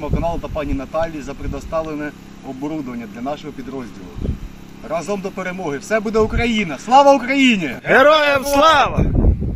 каналу та пані Наталі за предоставлене оборудовання для нашого підрозділу. Разом до перемоги! Все буде Україна! Слава Україні! Героям слава!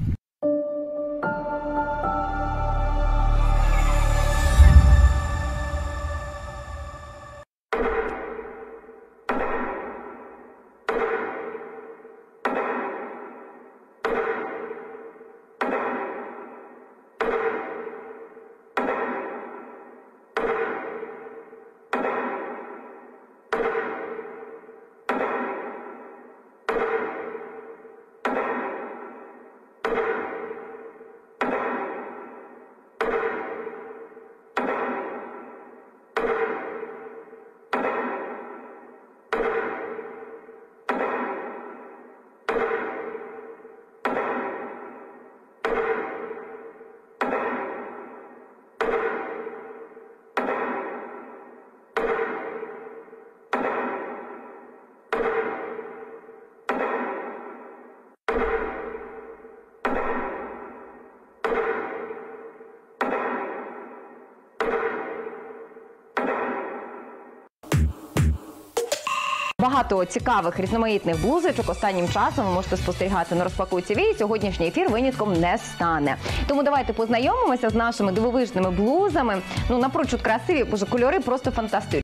Багато цікавих різноманітних блузочок останнім часом ви можете спостерігати на розпаковці ТВ, і сьогоднішній ефір винятком не стане. Тому давайте познайомимося з нашими дивовижними блузами. Ну, напрочуд красиві, боже, кольори просто фантастичні.